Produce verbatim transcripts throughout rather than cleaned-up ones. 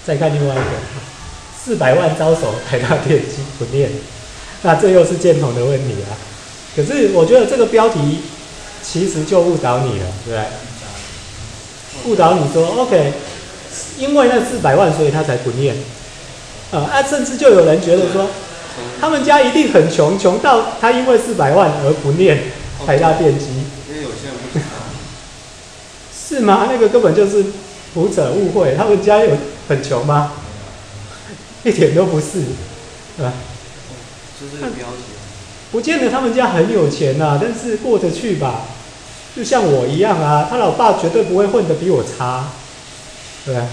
再看另外一个，四百万招手台大电机不念，那这又是建同的问题啊。可是我觉得这个标题其实就误导你了，对不对？误导你说 OK， 因为那四百万，所以他才不念。啊，啊，甚至就有人觉得说，他们家一定很穷，穷到他因为四百万而不念台大电机。 因为有些人不知道。 是吗？那个根本就是胡扯误会。他们家有很穷吗？一点都不是，对吧？ 这是标题。 不见得他们家很有钱呐、啊，但是过得去吧。就像我一样啊，他老爸绝对不会混得比我差，对吧？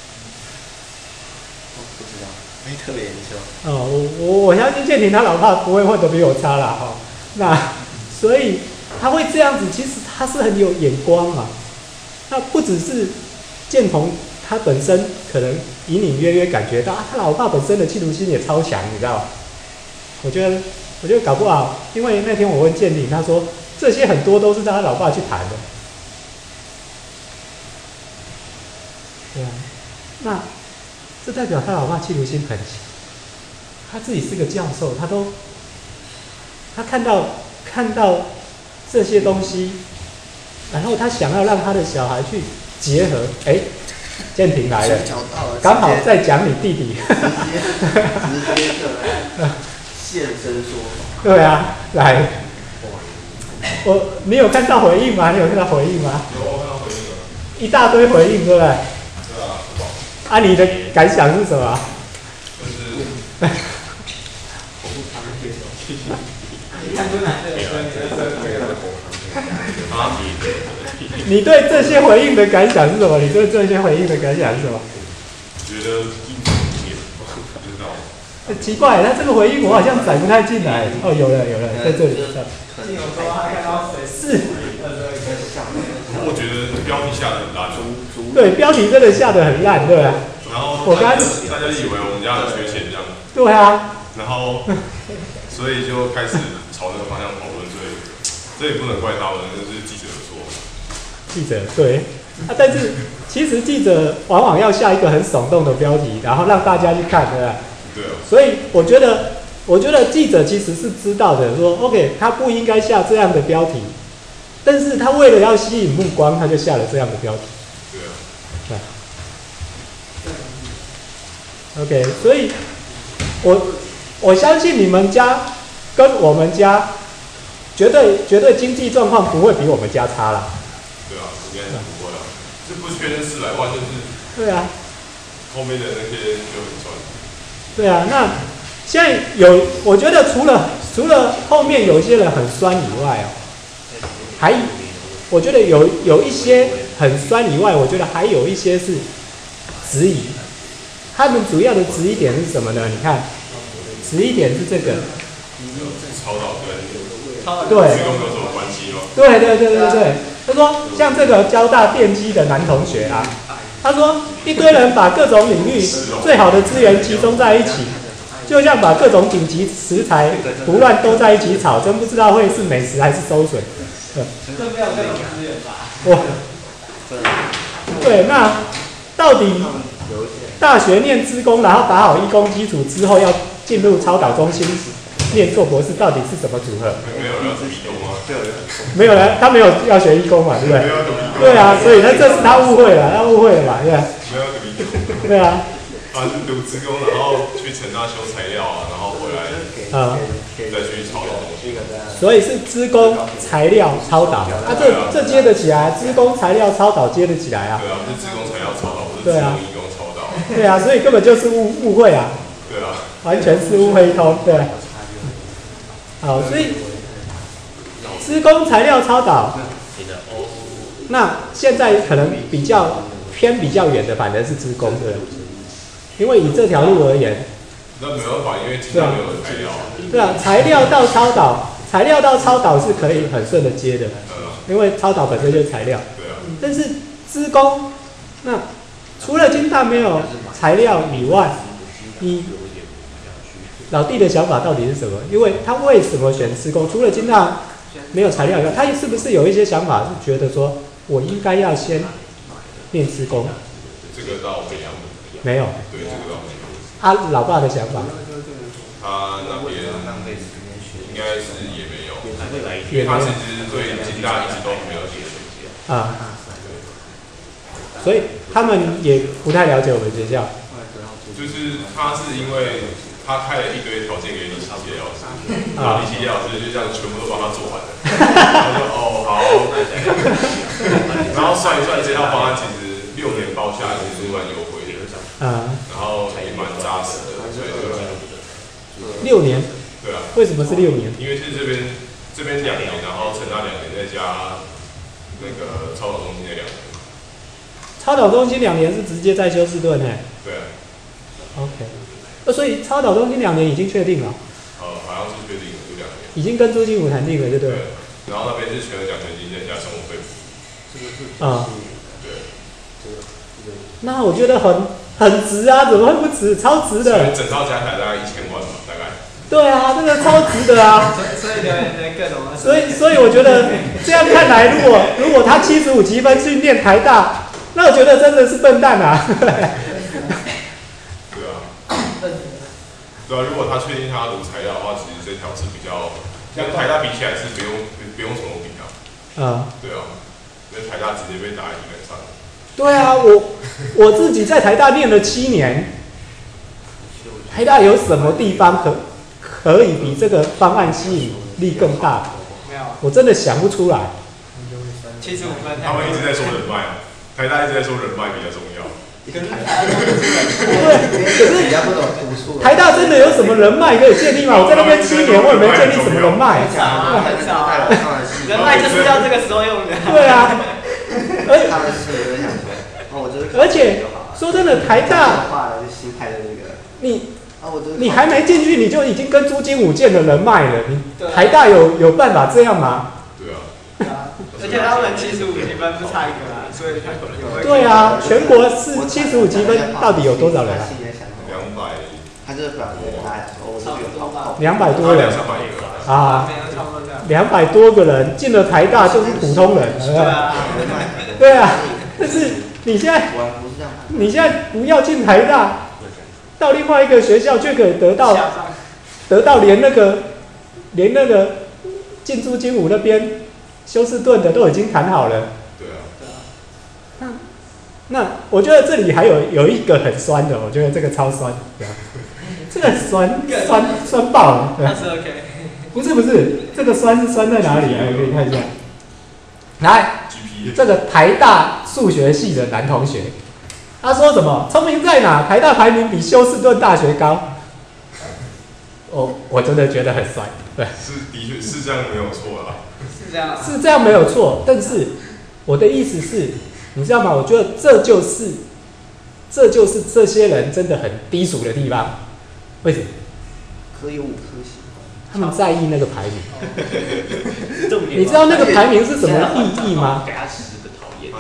不知道，没特别研究。 哦，我我我相信建廷他老爸不会混得比我差啦，哈、哦。那所以他会这样子，其实他是很有眼光啊。那不只是建同他本身可能隐隐约约感觉到啊，他老爸本身的企图心也超强，你知道吗？我觉得，我觉得搞不好，因为那天我问建廷，他说这些很多都是他老爸去谈的，对啊，那这代表他老爸企图心很强，他自己是个教授，他都他看到看到这些东西。然后他想要让他的小孩去结合，哎，建廷来了，刚好在讲你弟弟， 直接直接的现身说法。 对啊，来，我你有看到回应吗？你有看到回应吗？ 有，我看到回应了， 一大堆回应，对不对？ 对啊， 啊，你的感想是什么？ 就是我不常接受。 你看出来的。 啊， 你对这些回应的感想是什么？你对这些回应的感想是什么？ 觉得应景一点，不知道。 欸、奇怪，他这个回应我好像载不太进来。哦，有了有了，在这里。是。 我觉得标题下的很烂。 对，标题真的下得很烂，对吧？ 然后我刚大家以为我们家很缺钱这样。 对啊。 然后，所以就开始朝那个方向讨论，所以这也不能怪他们，这是记者的错。 记者对啊，但是其实记者往往要下一个很耸动的标题，然后让大家去看，对吧？ 对啊。 所以我觉得，我觉得记者其实是知道的，说 OK， 他不应该下这样的标题，但是他为了要吸引目光，他就下了这样的标题。 对啊。 对。OK， 所以我我相信你们家跟我们家绝对绝对经济状况不会比我们家差啦。 对啊，应该是不会啊。这不缺那四百万，就是对啊， 后面的那些就很赚。 对啊，那现在有，我觉得除了除了后面有一些人很酸以外哦，还我觉得有有一些很酸以外，我觉得还有一些是质疑。他们主要的质疑点是什么呢？你看，质疑点是这个。 超导跟对。 施工有什么关系吗？ 对对对对对。他说，像这个交大电机的男同学啊，他说一堆人把各种领域最好的资源集中在一起，就像把各种顶级食材胡乱都在一起炒，真不知道会是美食还是馊水。对， 这没有各种资源吧？ 哇，对，那到底大学念资工，然后打好医工基础之后，要进入超导中心念做博士，到底是什么组合？ 没有人要读医工吗？ 没有人，他没有要学医工嘛，对不对？对啊，所以他这是他误会了，他误会了嘛，对吧？ 没有读医工。 对啊。 他是读资工，然后去成大修材料啊，然后回来啊再去超导东西。 所以是资工材料超导，啊这这接得起来，资工材料超导接得起来啊。 对啊，不是资工材料超导，不是资工医工超导。 对啊，所以根本就是误误会啊。 对啊。 完全是误会一通，对。好，所以资工材料超导，那现在可能比较偏比较远的，反而是资工，对。因为以这条路而言， 那没办法，因为其他没有材料啊。 对啊，材料到超导，材料到超导是可以很顺的接的，因为超导本身就是材料。 对啊。 但是资工，那除了金大没有材料以外，你老弟的想法到底是什么？因为他为什么选资工？除了金大没有材料以外，他是不是有一些想法是觉得说我应该要先念资工？ 这个到北洋没有。 对，这个倒没有。 啊，老爸的想法？ 他那边应该是也没有，因也没有。 为他其实对金大一直都没有兴趣。 啊。所以他们也不太了解我们学校。 就是他是因为他开了一堆条件给李奇杰老师，然后李奇杰老师就这样全部都帮他做完了，然后就哦好，然后算一算这套方案其实六年包下来其实蛮优惠的，嗯，然后也蛮扎实的，所以就六年， 对啊， 为什么是六年？ 因为是这边这边两年，然后成大两年，再加那个超导中心的两年。 超导中心两年是直接在休斯顿呢？ 对啊。 OK， 那所以超导中心两年已经确定了。 呃，好像是确定了，就两年。 已经跟朱金武谈定了，对不对？ 对。然后那边是全额奖学金再加生活费。 啊、 嗯。对。 那我觉得很很值啊，怎么会不值？超值的。 所以整套加起来大概一千万吧，大概。 对啊，这个超值的啊。 所以留言的各种。 所以所以我觉得这样看来，如果如果他七十五积分去念台大，那我觉得真的是笨蛋啊。 对啊，如果他确定他要读材料的话，其实这条是比较跟台大比起来是不用不用怎么比啊。嗯。对啊，因为台大直接被打在地板上。 对啊，我我自己在台大念了七年，台大有什么地方可可以比这个方案吸引力更大？ 没有， 我真的想不出来。 七十五分。 他们一直在说人脉，台大一直在说人脉比较重要。 对，可是台大真的有什么人脉可以建立吗？我在那边七年，我也没建立什么人脉。 很少啊，人脉就是要这个时候用的。 对啊，而且说真的，台大，你你还没进去，你就已经跟朱金武建了人脉了。你台大有有办法这样吗？ 对啊。 而且他们七十五积分不差一个啦，所以他有。 对啊，全国是七十五积分，到底有多少人啊？ 两百。 他就是表跟大家说，我这边好好。 两百多人。 啊。 两百多个人进了台大就是普通人，对啊。对啊，但是你现在，你现在不要进台大，到另外一个学校就可以得到，得到连那个，连那个进驻金武那边。休斯顿的都已经谈好了。 对啊。 那那我觉得这里还有有一个很酸的，我觉得这个超酸，对啊，这个酸酸酸爆了。 那是 OK。 不是不是，这个酸是酸在哪里啊？可以看一下。来，这个台大数学系的男同学，他说什么？聪明在哪？台大排名比休斯顿大学高。哦，我真的觉得很酸。对。 是，的确是这样，没有错啦。 是这样， 是这样没有错，但是我的意思是，你知道吗？我觉得这就是，这就是这些人真的很低俗的地方。为什么？ 可以五颗星。 他们在意那个排名。你知道那个排名是什么意义吗？ 给他十个讨厌。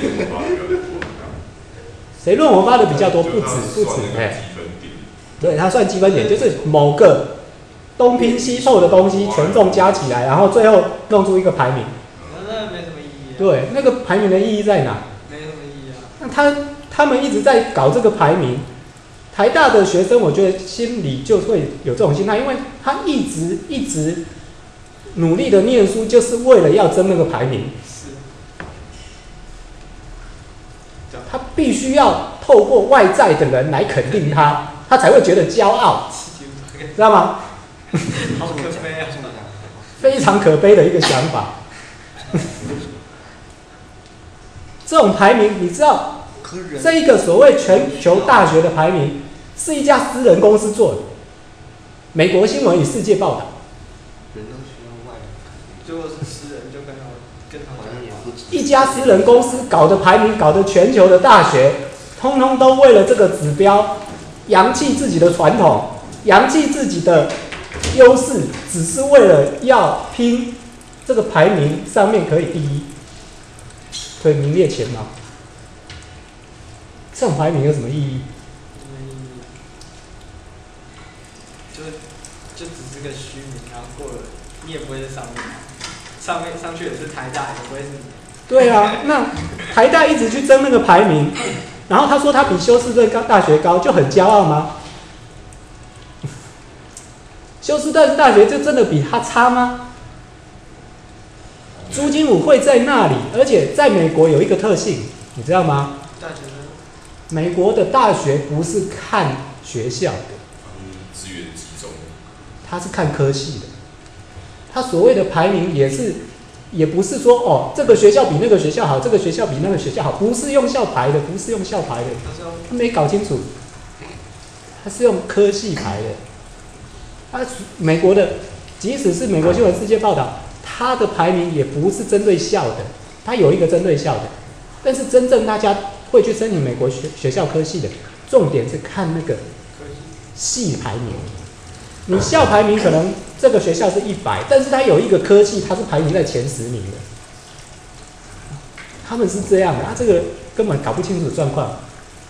谁论文发的比较多？ 谁论文发的比较多？不止不止，哎，对，他算积分点，就是某个。东拼西凑的东西权重加起来，然后最后弄出一个排名。 那没什么意义、啊。 对，那个排名的意义在哪？ 没什么意义啊。 那他他们一直在搞这个排名，台大的学生我觉得心里就会有这种心态，因为他一直一直努力的念书，就是为了要争那个排名。 是。 他必须要透过外在的人来肯定他，他才会觉得骄傲，知道吗？ 好可悲啊！ 非常可悲的一个想法。这种排名，你知道，这一个所谓全球大学的排名，是一家私人公司做的。美国新闻与世界报道。 如果是私人，就跟他跟他一家私人公司搞的排名，搞的全球的大学，通通都为了这个指标，扬弃自己的传统，扬弃自己的。优势只是为了要拼这个排名上面可以第一，可以名列前茅。这种排名有什么意义？ 就就只是个虚名，然后过了，你也不会在上面，上面上去也是台大，也不会是你。 对啊，那台大一直去争那个排名， 然后他说他比休斯顿高大学高，就很骄傲吗？休斯顿大学就真的比他差吗？朱金武会在那里，而且在美国有一个特性，你知道吗？ 大学生美国的大学不是看学校的， 资源集中， 他是看科系的。他所谓的排名也是，也不是说哦这个学校比那个学校好，这个学校比那个学校好，不是用校排的，不是用校排的，他没搞清楚，他是用科系排的。他美国的，即使是美国新闻世界报道。他的排名也不是针对校的，他有一个针对校的，但是真正大家会去申请美国学学校科系的，重点是看那个系排名。你校排名可能这个学校是一百，但是他有一个科系，他是排名在前十名的。他们是这样的，他、啊、这个根本搞不清楚状况。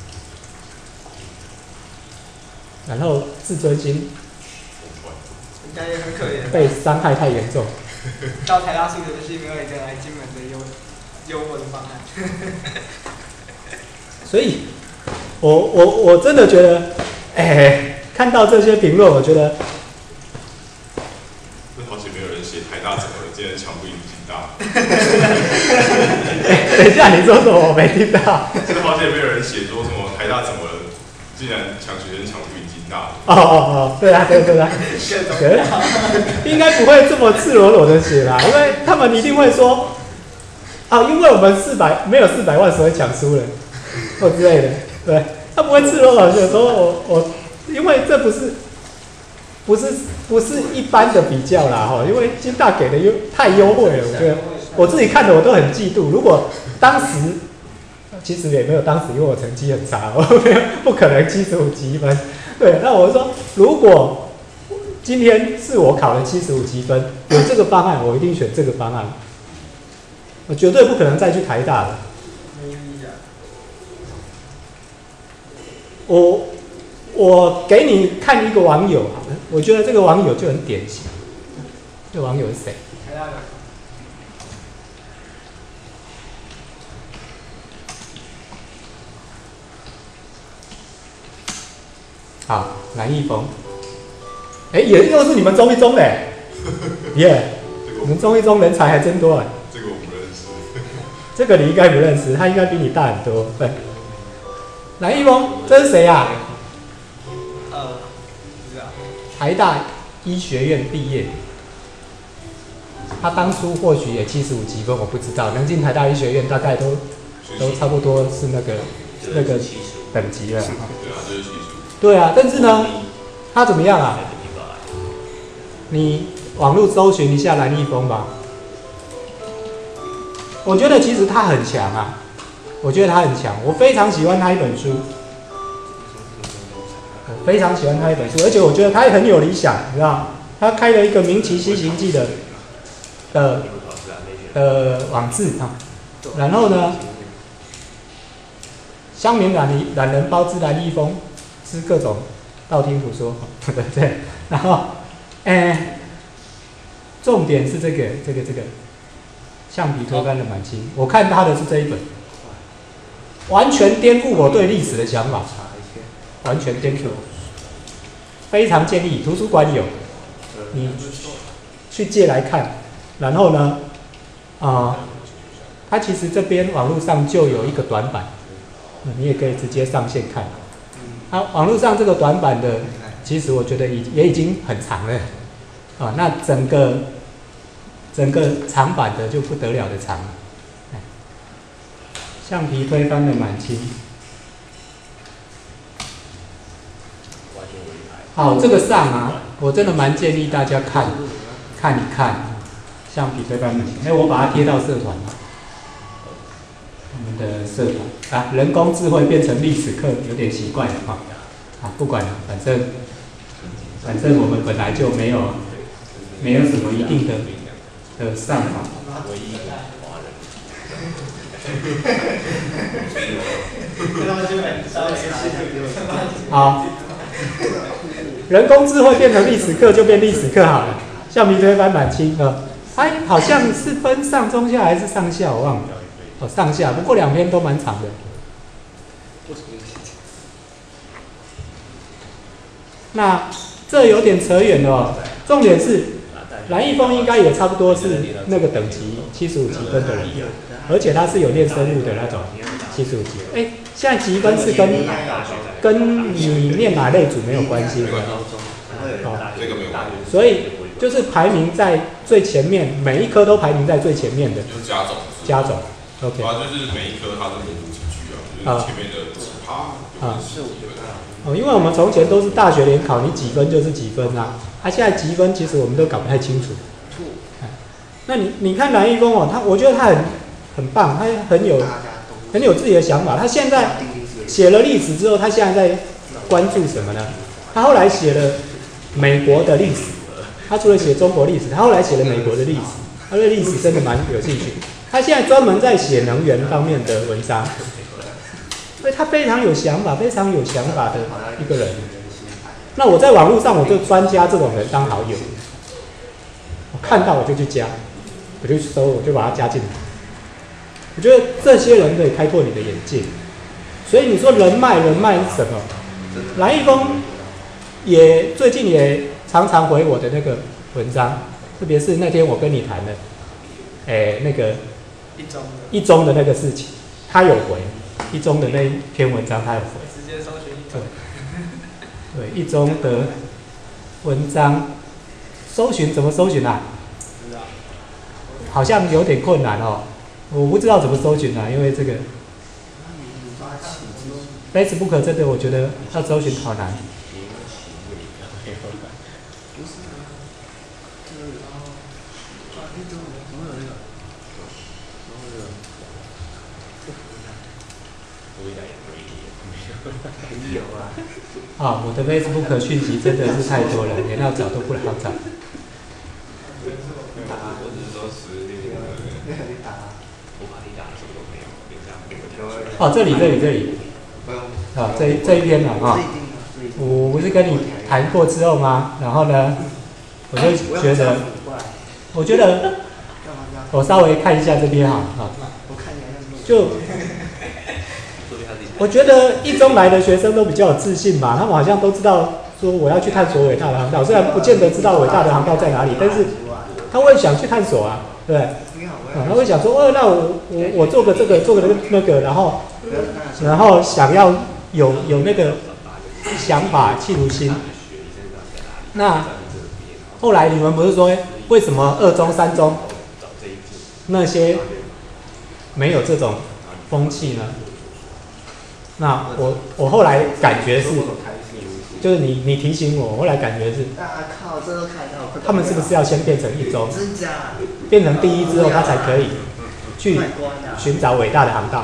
然后自尊心应该也很可怜， 被伤害太严重。 到台大数学系没有一个来金门的优优渥的方案。 所以我我我真的觉得，哎、欸，看到这些评论，我觉得， 好久没有人写台大怎么了，竟然抢不赢清大。 欸、等一下，你说什么？我没听到。 真的好久没有人写说什么台大怎么了，竟然抢学生抢不赢清大。 哦哦哦，对啊，对对对。应该不会这么赤裸裸的写啦，因为他们一定会说，啊，因为我们四百没有四百万，所以抢输了，或之类的，对，他不会赤裸裸的说，我我，因为这不是，不是不是一般的比较啦，哈，因为清大给的优太优惠了，我觉得我自己看的我都很嫉妒。如果当时，其实也没有当时，因为我成绩很差，我没有不可能七十五积分，对，那我说如果。今天是我考了七十五积分，有这个方案，我一定选这个方案。我绝对不可能再去台大了。我我给你看一个网友好了，我觉得这个网友就很典型。这个网友是谁？ 台大的。 好，蓝奕峰。哎、欸，也又是你们中一中嘞，耶！你们中一中人才还真多哎。 这个我不认识。 这个你应该不认识，他应该比你大很多。对，蓝奕峰，这是谁呀、啊？ 呃，不知道。 台大医学院毕业，他当初或许也七十五积分，我不知道。能进台大医学院，大概都都差不多是那个那个等级了。 对啊，这是七十五。 对啊，但是呢，他怎么样啊？你网络搜寻一下蓝奕峰吧，我觉得其实他很强啊，我觉得他很强，我非常喜欢他一本书，我非常喜欢他一本书，而且我觉得他也很有理想，你知道，他开了一个名奇西行记的的的网志啊，然后呢，乡民懒人懒人包知蓝奕峰，是各种道听途说，对不对？然后。哎、欸，重点是这个这个这个橡皮推翻了满清，我看他的是这一本，完全颠覆我对历史的想法，完全颠覆，非常建议图书馆有，你去借来看，然后呢，啊、呃，它其实这边网络上就有一个短版，你也可以直接上线看，啊，网络上这个短版的。其实我觉得已也已经很长了，啊，那整个整个长版的就不得了的长了。橡皮推翻了满清。好，这个上啊，我真的蛮建议大家看看一看，橡皮推翻满清。哎，我把它贴到社团了，我们的社团啊，人工智慧变成历史课有点奇怪了哈。啊，不管了，反正。反正我们本来就没有没有什么一定的的上法。好，人工智慧变成历史课就变历史课好了。橡皮推翻满清啊，哎，好像是分上中下还是上下，我忘了。哦，上下，不过两篇都蛮长的。 那这有点扯远了哦。重点是蓝奕峰应该也差不多是那个等级七十五积分的人，而且他是有练生物的那种七十五积。哎，现在积分是跟跟你念哪类组没有关系的。哦， 这个没有关系。 所以就是排名在最前面，每一科都排名在最前面的。 就是加总。 加总 ，OK。 啊，就是每一科它是名不几句啊，就是前面的几趴，啊，是五分啊。 哦，因为我们从前都是大学联考，你几分就是几分啊。啊，现在积分其实我们都搞不太清楚。那你你看蓝奕峰哦，他我觉得他很很棒，他很有很有自己的想法。他现在写了历史之后，他现在在关注什么呢？他后来写了美国的历史，他除了写中国历史，他后来写了美国的历史。他对历史真的蛮有兴趣。他现在专门在写能源方面的文章，所以他非常有想法，非常有想法的一个人。那我在网络上我就专加这种人当好友，我看到我就去加，我就搜，我就把他加进来。我觉得这些人可以开拓你的眼界。所以你说人脉，人脉是什么？蓝奕峰也最近也常常回我的那个文章，特别是那天我跟你谈的，哎，那个一中的一中的那个事情，他有回一中的那一篇文章，他有回。 直接搜寻一中。 对，一中的文章搜寻怎么搜寻啊？好像有点困难哦，我不知道怎么搜寻啊，因为这个 Facebook 真的我觉得要搜寻好难。 有啊。 啊，我的 Facebook 讯息真的是太多了，连要找都不好找。 我只是说实力。我把你打的什么都没有， 哦，这里这里这里。啊，这这一篇了啊。我不是跟你谈过之后吗？然后呢，我就觉得，我觉得我稍微看一下这边哈啊，就。我觉得一中来的学生都比较有自信嘛，他们好像都知道说我要去探索伟大的航道，虽然不见得知道伟大的航道在哪里，但是他会想去探索啊，对不对？啊，他会想说，哦，那我我我做个这个，做个那个，然后然后想要有有那个想法、企图心。那后来你们不是说，为什么二中、三中那些没有这种风气呢？那我我后来感觉是，就是你你提醒我，我后来感觉是，他们是不是要先变成一中，变成第一之后，他才可以去寻找伟大的航道？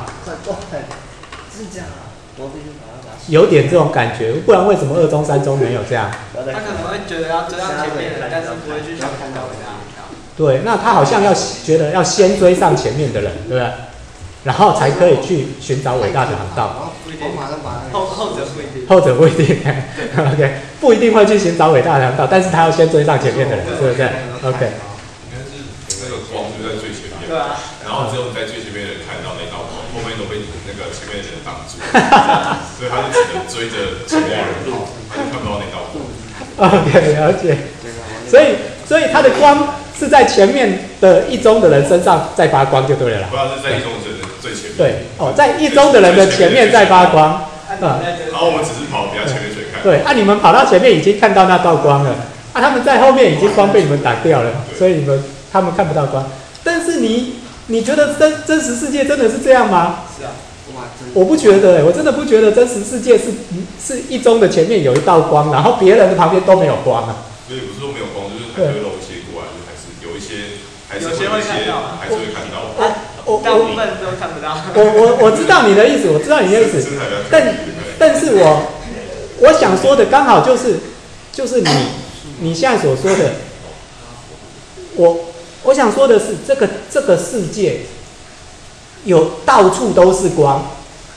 有点这种感觉，不然为什么二中、三中没有这样？ 他可能会觉得要追上前面的人，但是不会去想看到伟大航道。 对，那他好像要觉得要先追上前面的人，对不对？然后才可以去寻找伟大的航道。 后后者不一定。 后者不一定，OK， 不一定会去寻找伟大的航道，但是他要先追上前面的人，是不是 ？OK。 应该是那个光就在最前面， 对啊。 然后只有在最前面的人看到那道光，后面都被那个前面的人挡住，所以他就只能追着前面的人跑，他就看不到那道光。 OK， 了解。所以，所以他的光是在前面的一中的人身上在发光就对了啦。 不然是在一中的人最前面。 对，哦，在一中的人的前面在发光。 嗯。然后我们只是跑比较前面去看。 对，啊，你们跑到前面已经看到那道光了，啊，他们在后面已经光被你们挡掉了，所以你们他们看不到光。但是你你觉得真真实世界真的是这样吗？ 是啊。 我不觉得、欸，我真的不觉得真实世界是是一中的前面有一道光，然后别人的旁边都没有光啊。 所以不是说没有光，就是还会漏一些过来，就还是有一些，还是会有些看到， 还是会看到。 我大部分都看不到。 我我我知道你的意思，我知道你的意思，但但是我我想说的刚好就是就是你你现在所说的，我我想说的是这个这个世界有到处都是光，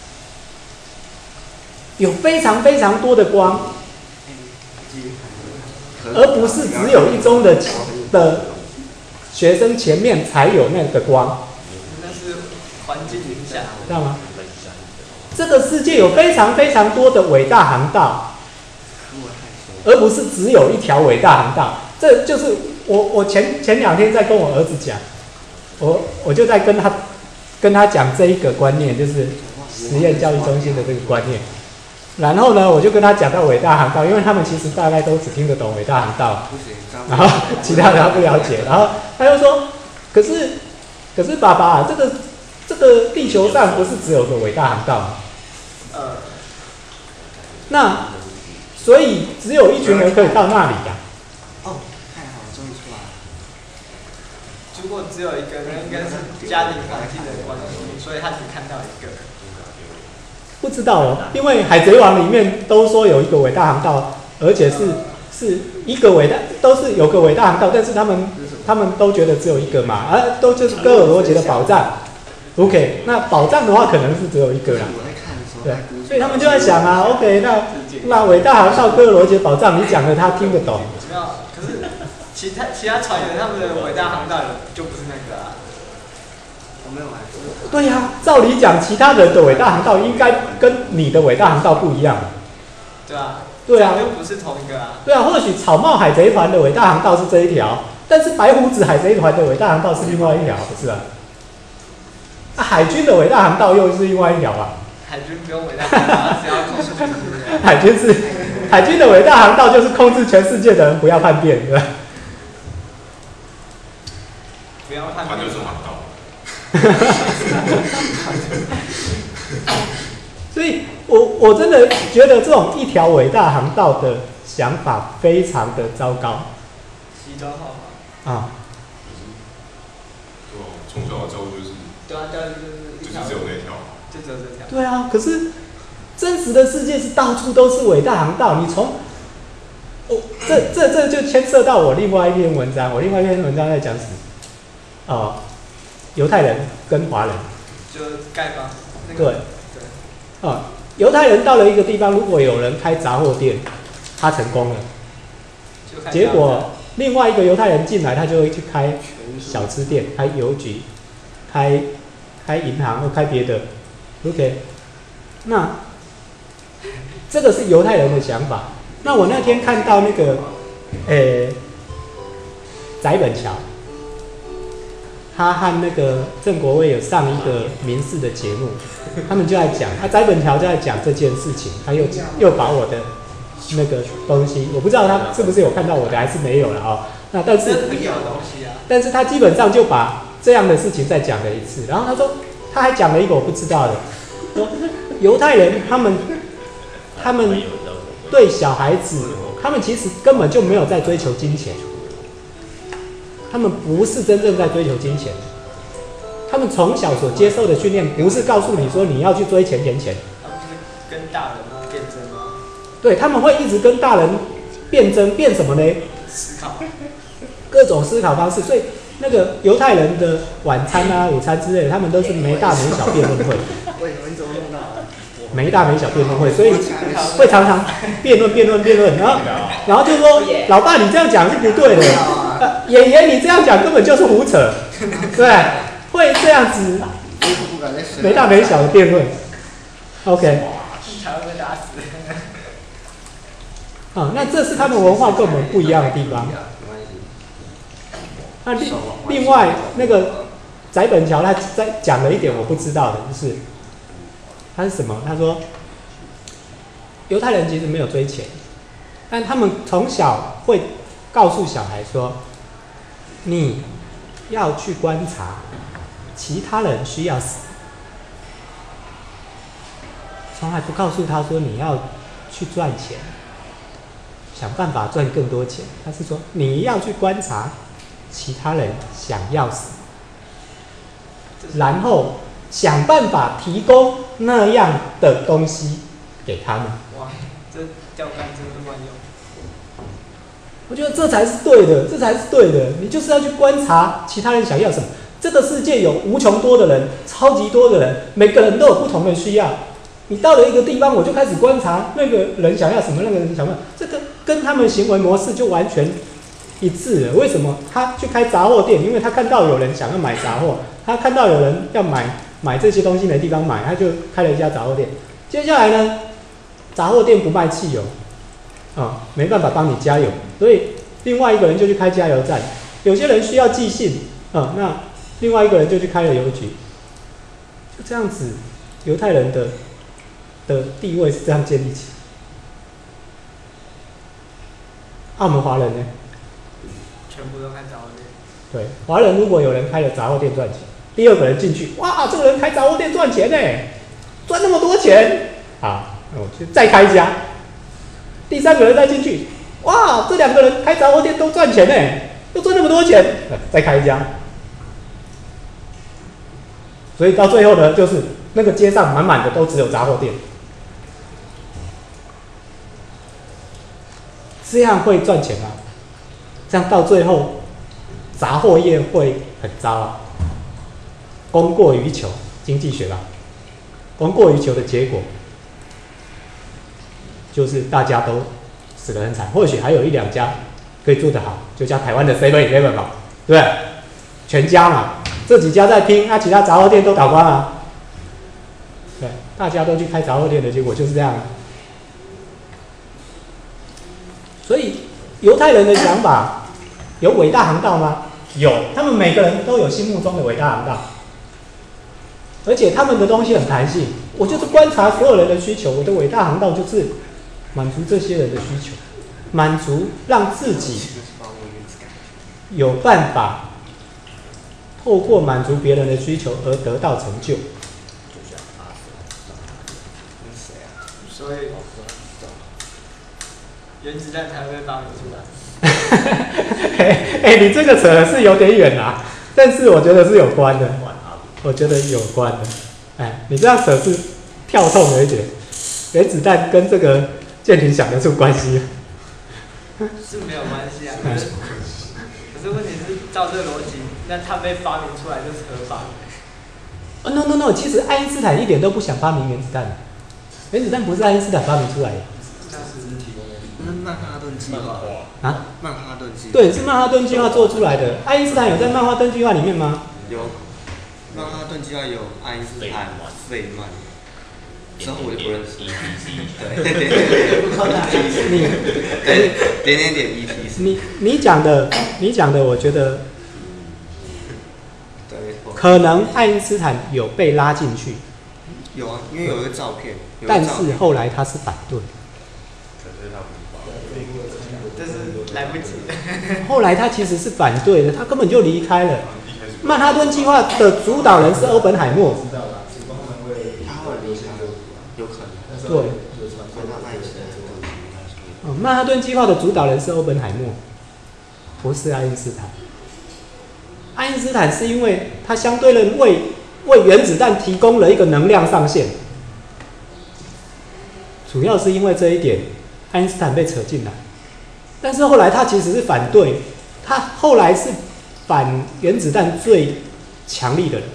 有非常非常多的光，而不是只有一中的的学生前面才有那个光。 那是环境影响， 知道吗？这个世界有非常非常多的伟大航道， 而不是只有一条伟大航道。这就是我我前前两天在跟我儿子讲，我我就在跟他跟他讲这一个观念，就是实验教育中心的这个观念。然后呢，我就跟他讲到伟大航道，因为他们其实大概都只听得懂伟大航道，然后其他的他不了解。然后他就说，可是可是爸爸，这个这个地球上不是只有个伟大航道吗？呃，那所以只有一群人可以到那里呀、 啊。哦，太好了，终于出来了。 如果只有一个，那应该是家庭环境的关系，所以他只看到一个。 不知道哦，因为《海贼王》里面都说有一个伟大航道，而且是是一个伟大，都是有个伟大航道，但是他们他们都觉得只有一个嘛，啊，都就是哥尔罗杰的宝藏。OK， 那宝藏的话可能是只有一个啦。对，所以他们就在想啊 ，OK， 那那伟大航道哥尔罗杰宝藏，你讲的他听得懂。 没有，可是其他其他船员他们的伟大航道就不是那个啊。我没有玩。 对呀、啊，照理讲，其他人的伟大航道应该跟你的伟大航道不一样。 对啊。 对啊。 又不是同一个啊。 对啊，或许草帽海贼团的伟大航道是这一条，但是白胡子海贼团的伟大航道是另外一条，不是啊？啊，海军的伟大航道又是另外一条啊。 海军不用伟大航道，只要控制全世界。 海军是海军的伟大航道就是控制全世界的人不要叛变，对吧？ 不要叛变。 它就是航道。 所以我我真的觉得这种一条伟大航道的想法非常的糟糕。 极端化嘛。 啊。 对啊，从小的教育就是。 对啊，教育就是就是只有那条。 就只有这条。 对啊，可是真实的世界是到处都是伟大航道，你从哦，这这这就牵涉到我另外一篇文章，我另外一篇文章在讲什么？哦。犹太人跟华人， 就丐帮。 那个、对。对。啊，犹太人到了一个地方，如果有人开杂货店，他成功了。结果另外一个犹太人进来，他就会去开小吃店、开邮局、开开银行或开别的。OK， 那这个是犹太人的想法。那我那天看到那个，诶，宅本桥。他和那个郑国卫有上一个民视的节目，他们就在讲，他宅本桥就在讲这件事情，他又又把我的那个东西，我不知道他是不是有看到我的，还是没有了哦。那但是，但是他基本上就把这样的事情再讲了一次，然后他说他还讲了一个我不知道的，说犹太人他们他们对小孩子，他们其实根本就没有在追求金钱。他们不是真正在追求金钱，他们从小所接受的训练不是告诉你说你要去追钱钱钱。 他们是跟大人辩争吗？ 对，他们会一直跟大人辩争，辩什么呢？ 思考， 各种思考方式。所以那个犹太人的晚餐啊、午餐之类的，他们都是没大没小辩论会。 为什么你怎么弄到？ 没大没小辩论会，所以会常常辩论辩论辩论，然后然后就说老爸你这样讲是不对的。呃，爷爷，你这样讲根本就是胡扯，对，会这样子没大没小的辩论 ，OK。 才会被打死。 啊，那这是他们文化跟我们不一样的地方。那另另外那个宅本桥他在讲了一点我不知道的，就是他是什么？他说犹太人其实没有追钱，但他们从小会告诉小孩说。你要去观察，其他人需要死，从来不告诉他说你要去赚钱，想办法赚更多钱。他是说你要去观察，其他人想要死，然后想办法提供那样的东西给他们。 哇，这钓竿真的乱用。 我觉得这才是对的，这才是对的。你就是要去观察其他人想要什么。这个世界有无穷多的人，超级多的人，每个人都有不同的需要。你到了一个地方，我就开始观察那个人想要什么，那个人想要什么，这个跟他们行为模式就完全一致了。为什么？他去开杂货店，因为他看到有人想要买杂货，他看到有人要买买这些东西没地方买，他就开了一家杂货店。接下来呢，杂货店不卖汽油。 啊，没办法帮你加油，所以另外一个人就去开加油站。有些人需要寄信，啊，那另外一个人就去开了邮局。就这样子，犹太人的的地位是这样建立起。啊，我们华人呢？ 全部都开杂货店。 对，华人如果有人开了杂货店赚钱，第二个人进去，哇，这个人开杂货店赚钱呢，赚那么多钱，好，那我就再开一家。第三个人再进去，哇，这两个人开杂货店都赚钱呢，又赚那么多钱，再开一家。所以到最后呢，就是那个街上满满的都只有杂货店，这样会赚钱吗？这样到最后，杂货业会很糟啊。供过于求，经济学吧，供过于求的结果，就是大家都死得很惨。或许还有一两家可以做得好，就像台湾的 seven eleven 嘛，对不对？全家嘛，这几家在拼，那、啊、其他杂货店都倒光了。对，大家都去开杂货店的结果就是这样。所以犹太人的想法有伟大航道吗？有，他们每个人都有心目中的伟大航道，而且他们的东西很弹性。我就是观察所有人的需求，我的伟大航道就是满足这些人的需求，满足让自己有办法透过满足别人的需求而得到成就。 所以原子弹才会被发明出来。 哎哎，你这个扯是有点远啊，但是我觉得是有关的，我觉得有关的。哎，你这样扯是跳痛了一点，原子弹跟这个舰艇想得出关系？ 是没有关系啊，可是可是问题是照这个逻辑，那它被发明出来就是合法的。 哦 no no no， 其实爱因斯坦一点都不想发明原子弹，原子弹不是爱因斯坦发明出来的。 那曼哈顿计划啊？ 曼哈顿计划对，是曼哈顿计划做出来的。爱因斯坦有在曼哈顿计划里面吗？ 有，曼哈顿计划有爱因斯坦、费曼，之后我就不认识。对，点点点你对点点点 E T C。 你你讲的，你讲的，我觉得对，没错。 可能爱因斯坦有被拉进去， 有啊，因为有一个照片，有但是后来他是反对。 这是来不及的。 后来他其实是反对的，他根本就离开了。曼哈顿计划的主导人是欧本海默。 他后来离开了，有可能。 对。嗯，曼哈顿计划的主导人是欧本海默，不是爱因斯坦。爱因斯坦是因为他相对的为为原子弹提供了一个能量上限，主要是因为这一点，爱因斯坦被扯进来。但是后来他其实是反对，他后来是反原子弹最强力的人。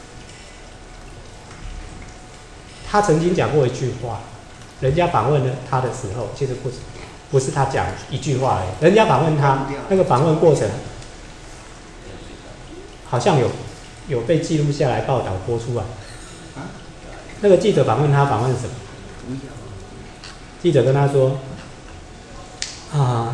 他曾经讲过一句话，人家访问了他的时候，其实不是不是他讲一句话而已，人家访问他那个访问过程，好像有有被记录下来报道播出来。那个记者访问他，访问什么？记者跟他说。啊，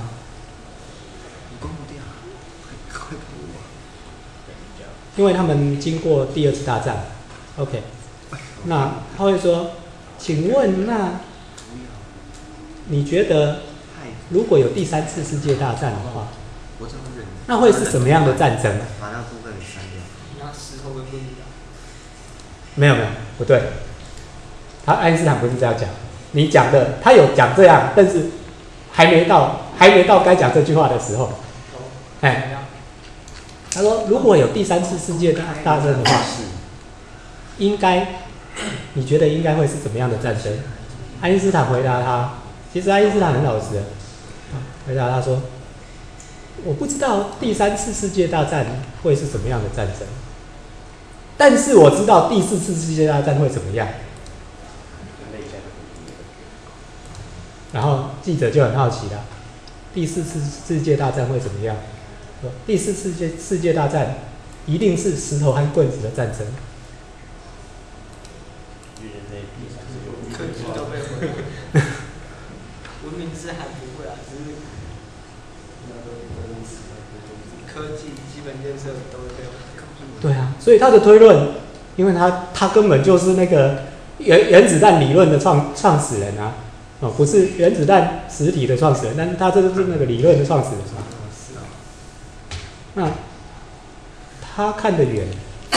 因为他们经过第二次大战 ，OK， 那他会说，请问那你觉得如果有第三次世界大战的话，那会是什么样的战争？ 把那部分给删掉。 拿石头跟棍子打。 没有没有，不对，他爱因斯坦不是这样讲，你讲的他有讲这样，但是。还没到，还没到该讲这句话的时候，哎，他说如果有第三次世界大战的话，应该，你觉得应该会是怎么样的战争？爱因斯坦回答他，其实爱因斯坦很老实的，回答他说，我不知道第三次世界大战会是什么样的战争，但是我知道第四次世界大战会怎么样。然后记者就很好奇了，第四次世界大战会怎么样？第四次世界世界大战一定是石头和棍子的战争。 科技都被毁了。 文明是还不会啊，只是科技基本建设都会被我们搞。 对啊，所以他的推论，因为他他根本就是那个原原子弹理论的创创始人啊，哦，不是原子弹实体的创始人，但是他这个是那个理论的创始人啊。那他看得远，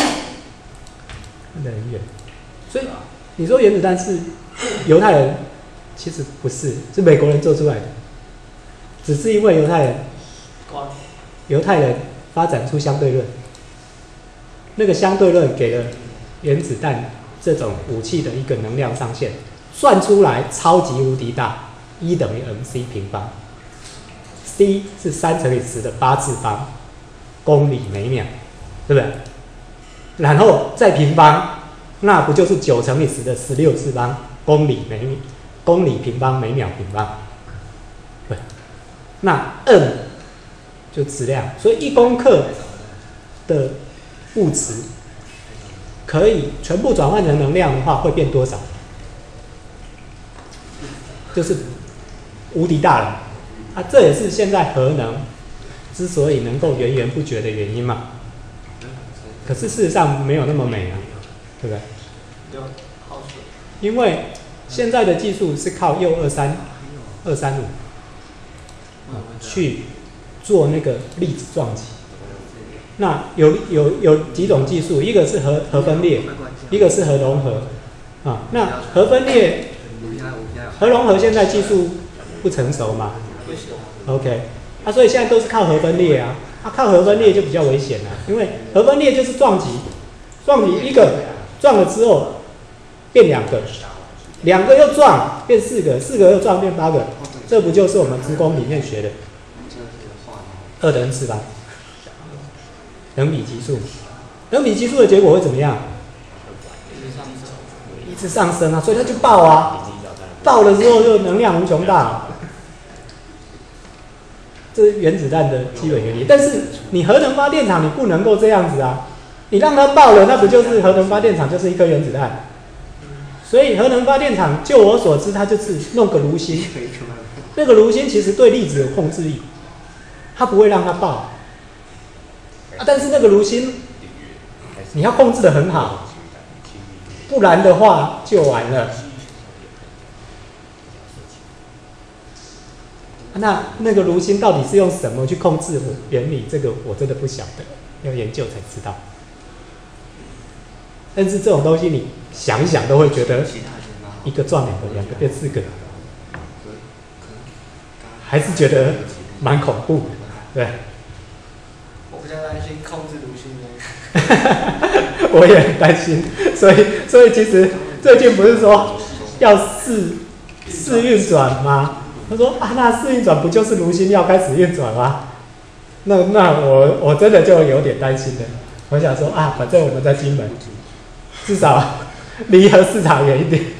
看得很远，所以你说原子弹是犹太人，其实不是，是美国人做出来的，只是因为犹太人，犹太人发展出相对论，那个相对论给了原子弹这种武器的一个能量上限，算出来超级无敌大 ，E 等于 mc 平方 ，c 是三乘以十的八次方公里每秒，对不对？然后再平方，那不就是九乘以十的十六次方公里每秒，公里平方每秒平方？对，那 n 就质量，所以一公克的物质可以全部转换成能量的话，会变多少？就是无敌大了啊！这也是现在核能之所以能够源源不绝的原因嘛。可是事实上没有那么美啊，对不对？因为现在的技术是靠铀二三二三五去做那个粒子撞击。那有有有几种技术，一个是核核分裂，一个是核融合啊。那核分裂、核融合现在技术不成熟嘛 ？OK， 啊，所以现在都是靠核分裂啊。啊，靠核分裂就比较危险了，因为核分裂就是撞击，撞击一个撞了之后变两个，两个又撞变四个，四个又撞变八个，这不就是我们职工里面学的二等次方？等比级数，等比级数的结果会怎么样？一直上升啊，所以它就爆啊，爆了之后就能量无穷大，这是原子弹的基本原理。但是你核能发电厂你不能够这样子啊，你让它爆了，那不就是核能发电厂就是一颗原子弹？所以核能发电厂，就我所知，它就是弄个炉心，那个炉心其实对粒子有控制力，它不会让它爆。啊、但是那个炉心你要控制得很好，不然的话就完了。那那个炉心到底是用什么去控制原理？这个我真的不晓得，要研究才知道。但是这种东西你想一想都会觉得，一个撞两个，两个变四个，还是觉得蛮恐怖的，对。 我比较担心控制炉心的。 我也很担心，所以所以其实最近不是说要试试运转吗？他说啊，那试运转不就是炉心要开始运转吗？那那我我真的就有点担心了。我想说啊，反正我们在金门，至少离核市场远一点。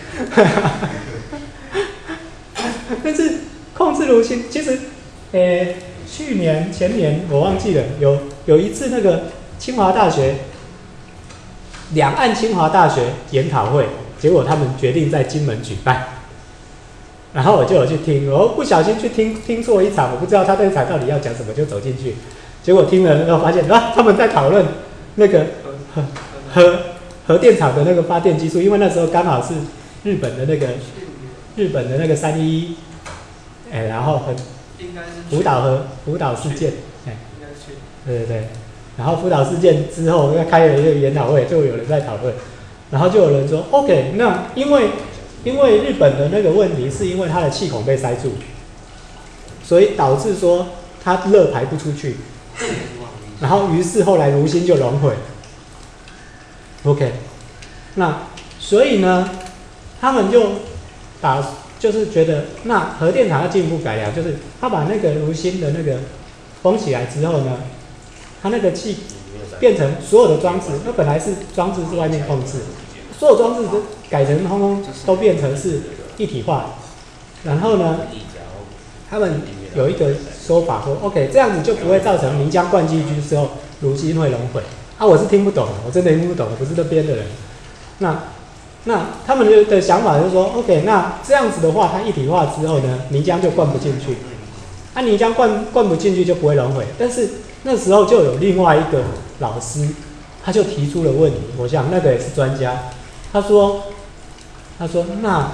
但是控制炉心，其实，诶、欸。去年前年我忘记了，有有一次那个清华大学两岸清华大学研讨会，结果他们决定在金门举办，然后我就有去听，我不小心去听听错一场，我不知道他那一场到底要讲什么，就走进去，结果听了然后发现啊，他们在讨论那个核核核电厂的那个发电技术，因为那时候刚好是日本的那个日本的那个三一一，哎，然后很。福岛和福岛事件，哎，对对对，然后福岛事件之后，又开了一个研讨会，就有人在讨论，然后就有人说 ，OK， 那因为因为日本的那个问题是因为它的气孔被塞住，所以导致说它热排不出去，然后于是后来炉心就熔毁 ，OK， 那所以呢，他们就打。就是觉得，那核电厂要进一步改良，就是他把那个炉心的那个封起来之后呢，它那个气变成所有的装置，那本来是装置是外面控制，所有装置都改成通通都变成是一体化。然后呢，他们有一个说法说 ，OK， 这样子就不会造成泥浆灌进去之后炉心会熔毁。啊，我是听不懂的，我真的听不懂，我不是那边的人。那那他们的的想法就是说 ，OK， 那这样子的话，它一体化之后呢，泥浆就灌不进去，啊，泥浆灌灌不进去就不会溶毁。但是那时候就有另外一个老师，他就提出了问题，我想那个也是专家，他说，他说，那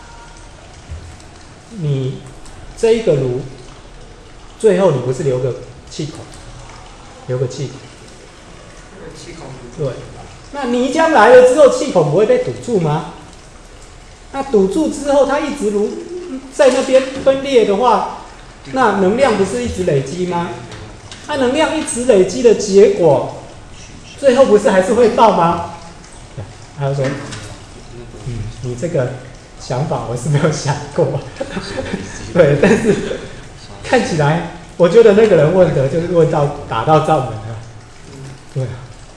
你这一个炉，最后你不是留个气孔，留个气孔， 气孔对。那泥浆来了之后，气孔不会被堵住吗？那堵住之后，它一直如在那边分裂的话，那能量不是一直累积吗？那能量一直累积的结果，最后不是还是会爆吗？他就说，嗯，你这个想法我是没有想过，对，但是看起来，我觉得那个人问的就是问到打到罩门了，对。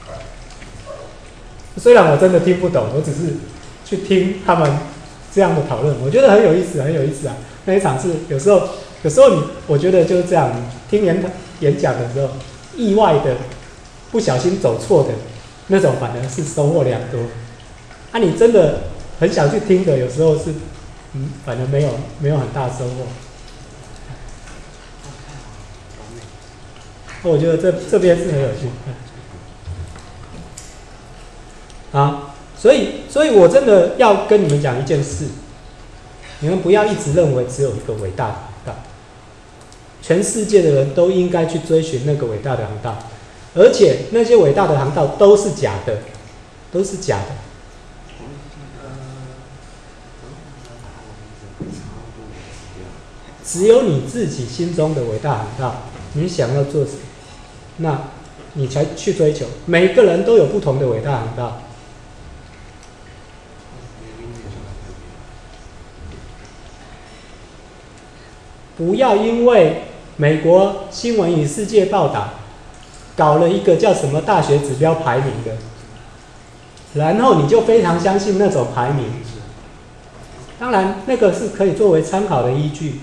虽然我真的听不懂，我只是去听他们这样的讨论，我觉得很有意思，很有意思啊。那一场是有时候，有时候你我觉得就是这样，听演演讲的时候，意外的不小心走错的那种，反而是收获良多。啊，你真的很想去听的，有时候是嗯，反而没有没有很大收获。我觉得这这边是很有趣。啊，所以，所以我真的要跟你们讲一件事，你们不要一直认为只有一个伟大的航道，全世界的人都应该去追寻那个伟大的航道，而且那些伟大的航道都是假的，都是假的。只有你自己心中的伟大航道，你想要做什么，那你才去追求。每个人都有不同的伟大航道。不要因为美国新闻与世界报道搞了一个叫什么大学指标排名的，然后你就非常相信那种排名。当然，那个是可以作为参考的依据，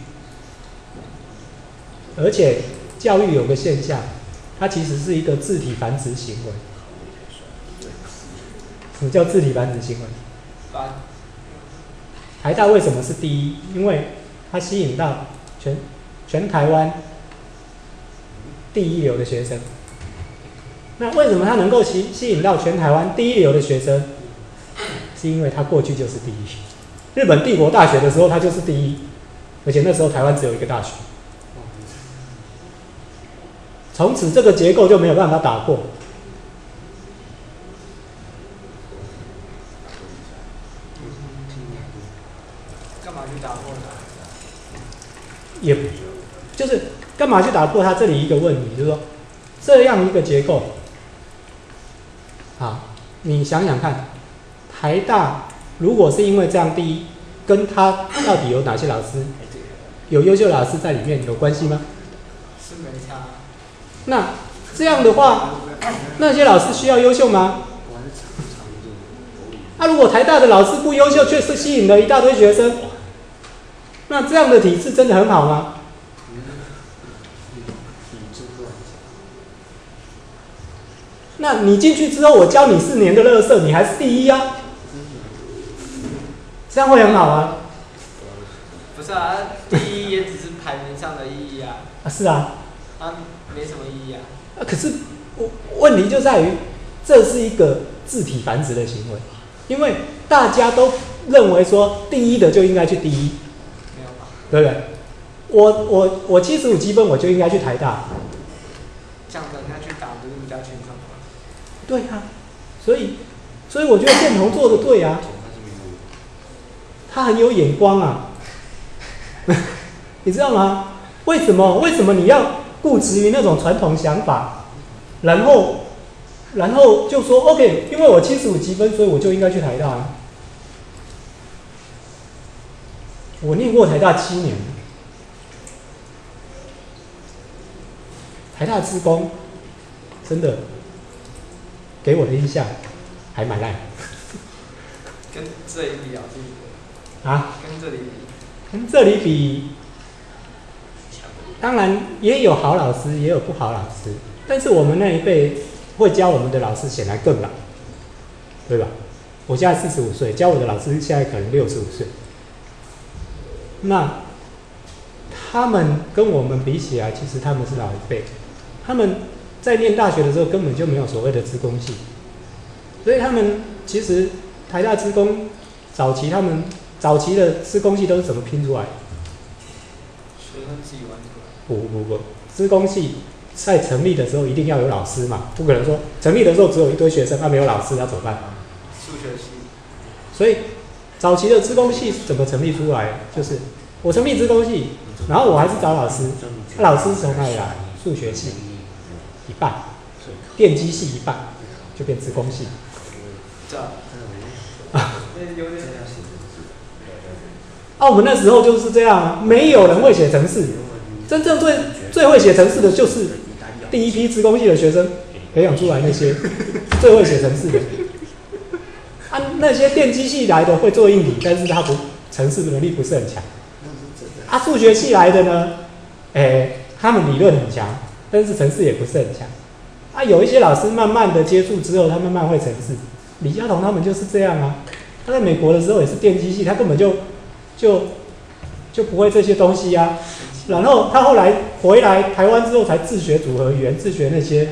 而且教育有个现象，它其实是一个自体繁殖行为。什么叫自体繁殖行为？台大为什么是第一？因为它吸引到全全台湾第一流的学生。那为什么它能够吸吸引到全台湾第一流的学生？是因为它过去就是第一。日本帝国大学的时候，它就是第一，而且那时候台湾只有一个大学。从此这个结构就没有办法打破。 干嘛去打破它？ 也就是干嘛去打破它？这里一个问题就是说，这样一个结构，啊，你想想看，台大如果是因为这样第一，跟他到底有哪些老师，有优秀老师在里面有关系吗？ 是没差。 那这样的话，那些老师需要优秀吗？那、啊、如果台大的老师不优秀，却是吸引了一大堆学生，那这样的体制真的很好吗？那你进去之后，我教你四年的垃圾，你还是第一啊？这样会很好吗？ 不是啊，第一也只是排名上的意义啊。 啊，是啊。 啊，没什么意义啊。 啊，可是问题就在于，这是一个自体繁殖的行为，因为大家都认为说第一的就应该去第一， 没有吧？ 对不对？我我我七十五积分，我就应该去台大。 这样人家去打不是比较轻松吗？ 对啊，所以所以我觉得建宏做的对啊，他很有眼光啊，你知道吗？为什么为什么你要固执于那种传统想法，然后然后就说 OK， 因为我七十五积分，所以我就应该去台大啊。我念过台大七年，台大职工真的给我的印象还蛮烂。 跟这里比啊，是啊？ 跟这里比？ 跟这里比，当然也有好老师，也有不好老师，但是我们那一辈会教我们的老师显然更老，对吧？ 我现在四十五岁，教我的老师现在可能六十五岁。那他们跟我们比起来，其实他们是老一辈。他们在念大学的时候根本就没有所谓的资工系，所以他们其实台大资工早期他们早期的资工系都是怎么拼出来的？ 学生自己玩出来。 不不不，资工系在成立的时候一定要有老师嘛，不可能说成立的时候只有一堆学生，他、啊、没有老师，要怎么办？ 数学系。 所以早期的资工系是怎么成立出来的？就是我成立资工系，然后我还是找老师，啊、老师从哪里来？数学系一半，电机系一半，就变资工系。 这样。啊。有点。 啊，我们那时候就是这样啊，没有人会写程式，真正最最会写程式的就是第一批资工系的学生培养出来那些最会写程式的。啊，那些电机系来的会做硬体，但是他不程式能力不是很强。啊，数学系来的呢，诶，他们理论很强，但是程式也不是很强。啊，有一些老师慢慢的接触之后，他慢慢会程式。李嘉彤他们就是这样啊，他在美国的时候也是电机系，他根本就就就不会这些东西啊。然后他后来回来台湾之后，才自学组合语言，自学那些。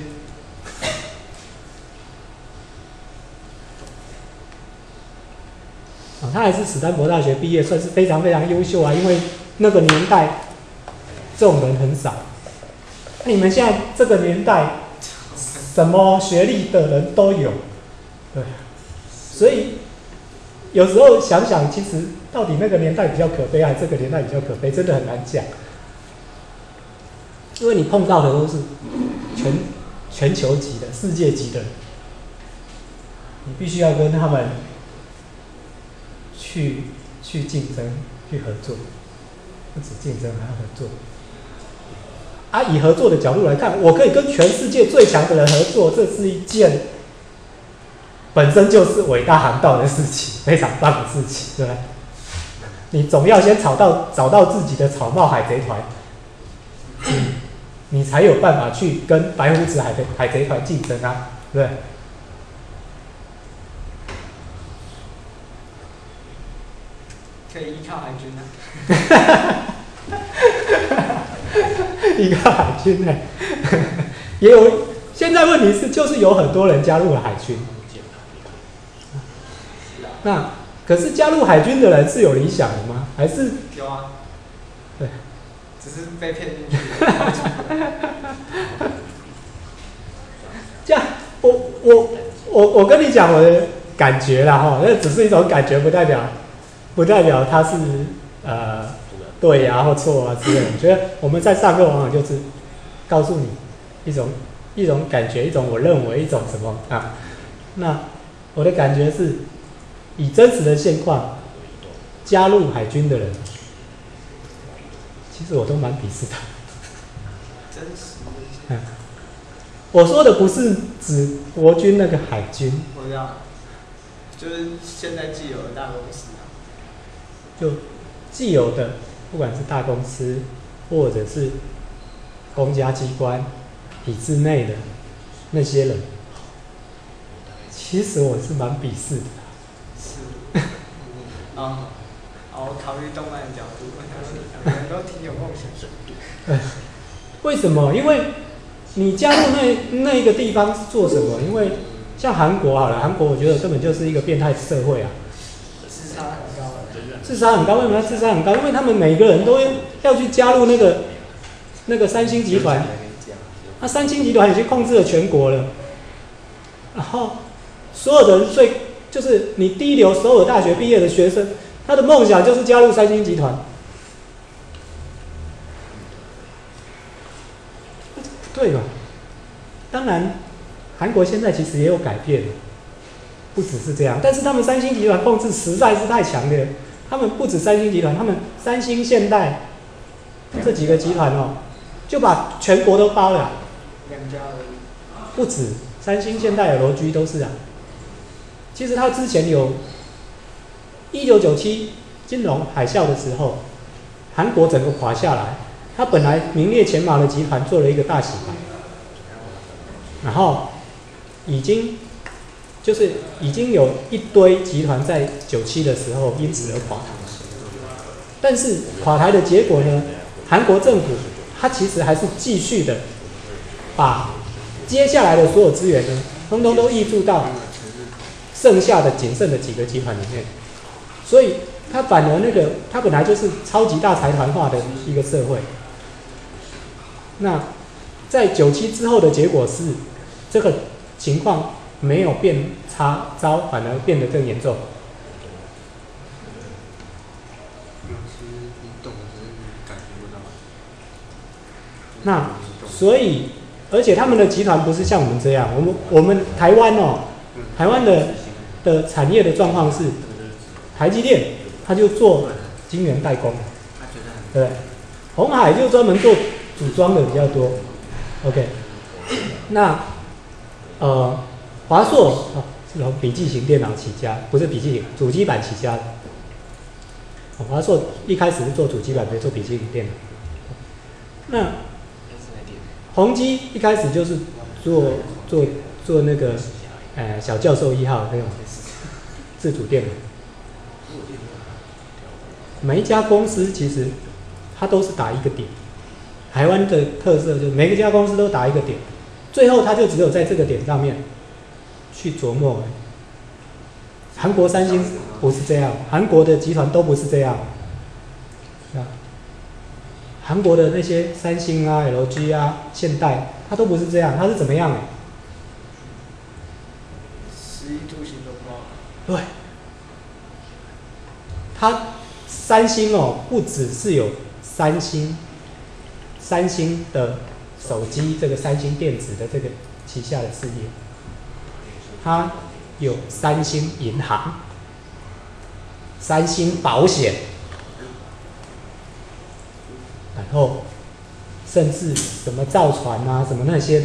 啊，他还是史丹佛大学毕业，算是非常非常优秀啊。因为那个年代这种人很少。那你们现在这个年代，什么学历的人都有，对。所以有时候想想，其实到底那个年代比较可悲，还是这个年代比较可悲，真的很难讲。因为你碰到的都是全全球级的、世界级的人，你必须要跟他们去去竞争、去合作，不止竞争，还要合作。啊，以合作的角度来看，我可以跟全世界最强的人合作，这是一件本身就是伟大航道的事情，非常棒的事情，对吧？你总要先找到找到自己的草帽海贼团，你你才有办法去跟白胡子海贼海贼团竞争啊，对不对？ 可以依靠海军啊。 依靠海军呢，也有。现在问题是，就是有很多人加入了海军。那可是加入海军的人是有理想的吗？还是有啊？ 对， 只是被骗进去。 这样，我我我我跟你讲我的感觉啦哈，那只是一种感觉，不代表不代表他是呃对呀、啊、或错啊之类的。我觉得我们在上课往往就是告诉你一种一种感觉，一种我认为一种什么啊？那我的感觉是。以真实的现况，加入海军的人，其实我都蛮鄙视的。 真实的嗯，我说的不是指国军那个海军， 我知道，就是现在既有的大公司啊， 就既有的，不管是大公司或者是公家机关体制内的那些人，其实我是蛮鄙视的。 啊，哦，考虑动漫的角度，两个人都挺有梦想。 为什么？因为你加入那那一个地方是做什么？因为像韩国好了，韩国我觉得根本就是一个变态社会啊， 自杀很高， 自杀很高。为什么要自杀很高？因为他们每个人都要去加入那个那个三星集团，那三星集团已经控制了全国了，然后所有的人最。就是你第一流首尔大学毕业的学生，他的梦想就是加入三星集团。对嘛？当然，韩国现在其实也有改变，不只是这样。但是他们三星集团控制实在是太强烈了。他们不止三星集团，他们三星、现代这几个集团哦，就把全国都包了。 两家而已。 不止三星、现代、罗居都是啊。其实他之前有，一九九七金融海啸的时候，韩国整个垮下来，他本来名列前茅的集团做了一个大洗牌，然后已经就是已经有一堆集团在九七的时候因此而垮台，但是垮台的结果呢，韩国政府它其实还是继续的把接下来的所有资源呢，通通都挹注到剩下的仅剩的几个集团里面，所以它反而那个它本来就是超级大财团化的一个社会。那在九七之后的结果是，这个情况没有变差糟，反而变得更严重。那所以，而且他们的集团不是像我们这样，我们我们台湾哦，台湾的的产业的状况是，台积电它就做晶圆代工，对，鸿海就专门做组装的比较多。OK， 那呃华硕啊是从笔记型电脑起家，不是笔记型，主机板起家的。华硕一开始是做主机板，没做笔记型电脑。那宏基一开始就是做做做那个呃小教授一号那种自主电脑。每一家公司其实它都是打一个点，台湾的特色就是每一家公司都打一个点，最后它就只有在这个点上面去琢磨而已。韩国三星不是这样，韩国的集团都不是这样，啊，韩国的那些三星啊、L G 啊、现代，它都不是这样，它是怎么样？ 十一图形都包。 对，它三星哦，不只是有三星，三星的手机这个三星电子的这个旗下的事业，它有三星银行、三星保险，然后甚至什么造船啊、什么那些的，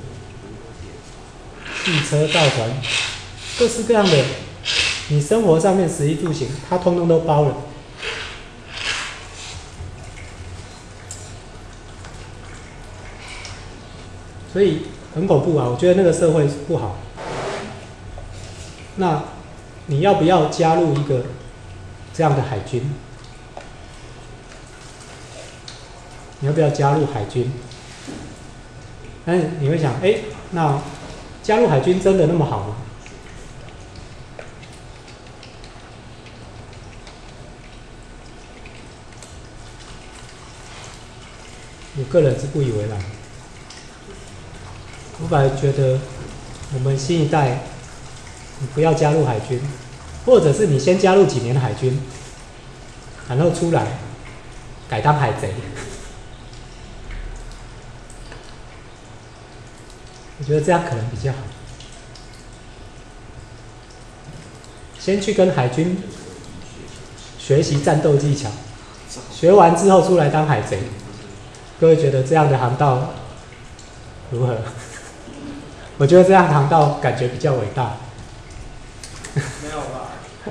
汽车造船，各式各样的，你生活上面食衣住行，它通通都包了。所以很恐怖啊！我觉得那个社会是不好。那你要不要加入一个这样的海军？你要不要加入海军？但是你会想，哎，那加入海军真的那么好吗？我个人是不以为然。我本来觉得，我们新一代，你不要加入海军，或者是你先加入几年海军，然后出来改当海贼。我觉得这样可能比较好。先去跟海军学习战斗技巧，学完之后出来当海贼。各位觉得这样的航道如何？我觉得这样航道感觉比较伟大。 没有吧？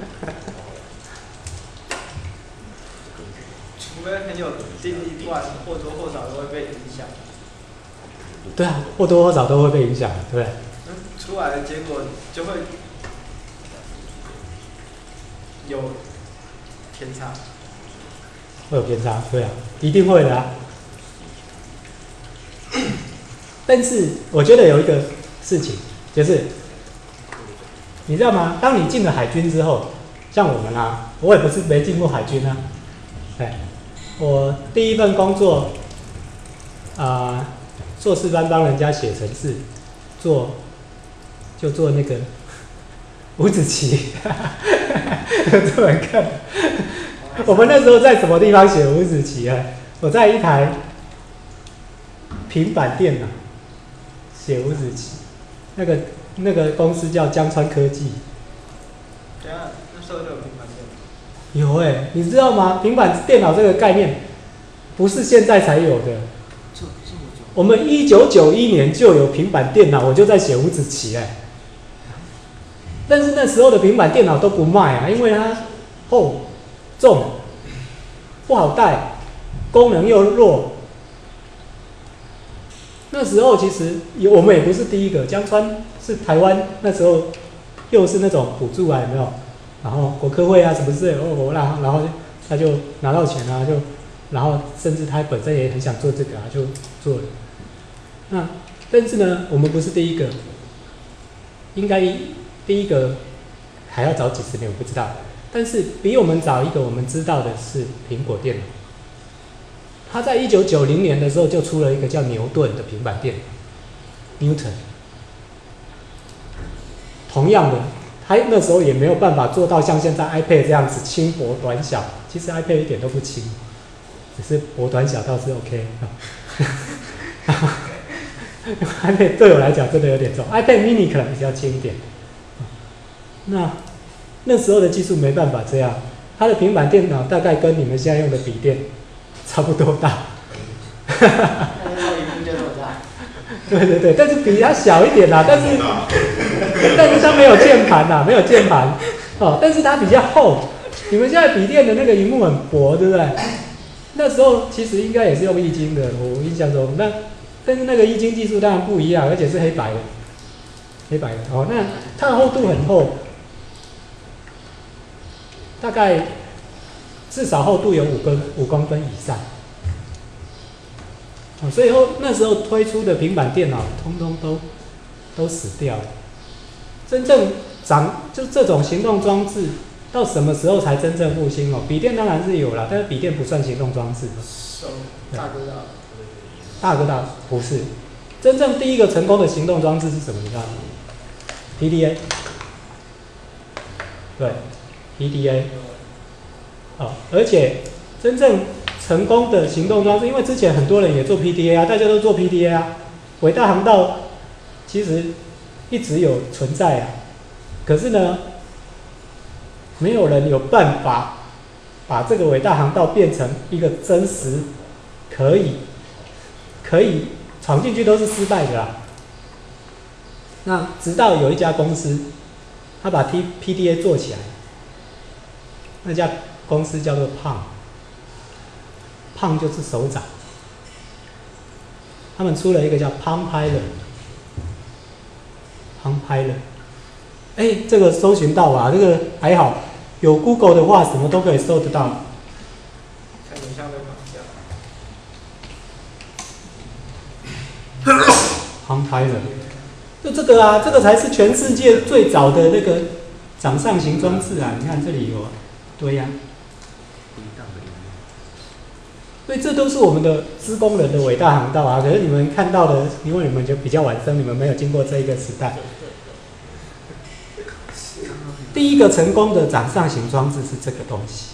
除非很有定力，不然或多或少都会被影响。 对啊，或多或少都会被影响，对不对？ 嗯，出来的结果就会有偏差。 会有偏差，对啊，一定会的啊。但是我觉得有一个事情，就是你知道吗？当你进了海军之后，像我们啊，我也不是没进过海军啊。哎，我第一份工作，啊、呃，硕士班帮人家写程式，做就做那个五子棋，做人看。我们那时候在什么地方写五子棋啊？我在一台平板电脑写五子棋，那个那个公司叫江川科技。 对啊，那时候就有平板电脑。 有哎、欸，你知道吗？平板电脑这个概念不是现在才有的。我们一九九一年就有平板电脑，我就在写五子棋哎、欸。但是那时候的平板电脑都不卖啊，因为它厚重不好带，功能又弱。那时候其实我们也不是第一个，江川是台湾那时候又是那种补助啊，有没有？然后国科会啊什么之类的，哦，然后然后他就拿到钱啊，就然后甚至他本身也很想做这个啊，就做了。那但是呢，我们不是第一个，应该第一个还要早几十年，我不知道。但是比我们早一个，我们知道的是苹果电脑。他在一九九零年的时候就出了一个叫牛顿的平板电脑 ，Newton。同样的，他那时候也没有办法做到像现在 iPad 这样子轻薄短小。其实 iPad 一点都不轻，只是薄短小倒是 OK。iPad 对我来讲真的有点重 ，iPad mini 可能比较轻一点。那那时候的技术没办法这样，它的平板电脑大概跟你们现在用的笔电差不多大。 那时候荧幕就这么大。 对对对，但是比它小一点啦，但是但是它没有键盘啦，没有键盘哦，但是它比较厚。你们现在笔电的那个荧幕很薄，对不对？那时候其实应该也是用液晶的，我印象中。那但是那个液晶技术当然不一样，而且是黑白的，黑白的哦。那它的厚度很厚，大概至少厚度有五公五公分以上。哦，所以后那时候推出的平板电脑，通通都都死掉了。真正长就这种行动装置。到什么时候才真正复兴哦？笔电当然是有啦，但是笔电不算行动装置。 手大哥大， 大哥大不是。真正第一个成功的行动装置是什么？你知道吗 ？P D A。对 ，P D A。哦，而且真正成功的行动装置，因为之前很多人也做 P D A 啊，大家都做 P D A 啊。伟大航道其实一直有存在啊，可是呢？没有人有办法把这个伟大航道变成一个真实可以可以闯进去都是失败的啦。那直到有一家公司，他把 T P D A 做起来，那家公司叫做胖，胖就是手掌。他们出了一个叫 Palm Pilot，Palm Pilot。哎，这个搜寻到啊，这个还好，有 Google 的话，什么都可以搜得到。 看影像被绑架。 航拍的，就这个啊，这个才是全世界最早的那个掌上型装置啊！你看这里有啊，对呀、啊。所以这都是我们的施工人的伟大航道啊！可是你们看到的，因为你们就比较晚生，你们没有经过这一个时代。第一个成功的掌上型装置是这个东西，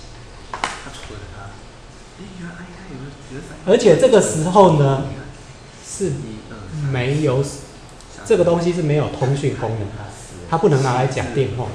而且这个时候呢是没有这个东西是没有通讯功能的，它不能拿来讲电话，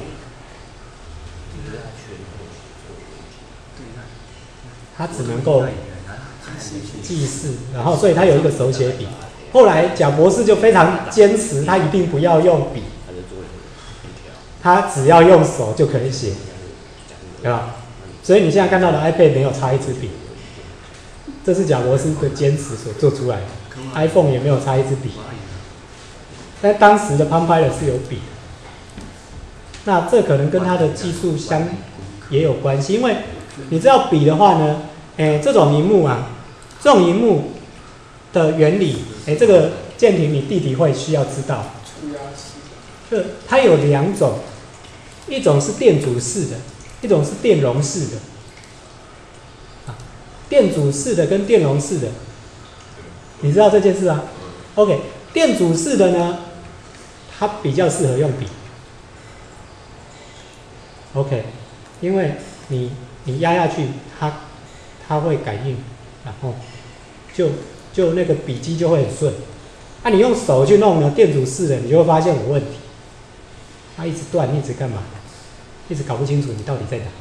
它只能够记事，然后所以它有一个手写笔。后来贾博士就非常坚持，他一定不要用笔。他只要用手就可以写，对吧？所以你现在看到的 iPad 没有插一支笔，这是贾博士的坚持所做出来的。iPhone 也没有插一支笔，但当时的 Palm Pilot 是有笔的。那这可能跟他的技术相也有关系，因为你知道笔的话呢，哎，这种萤幕啊，这种萤幕的原理，哎，这个建廷你弟弟会需要知道。就它有两种。一种是电阻式的，一种是电容式的。啊，电阻式的跟电容式的，你知道这件事啊 ？OK， 电阻式的呢，它比较适合用笔。OK， 因为你你压下去，它它会感应，然后就就那个笔迹就会很顺。啊，你用手去弄呢，电阻式的，你就会发现有问题。它一直断，一直干嘛？一直搞不清楚你到底在哪。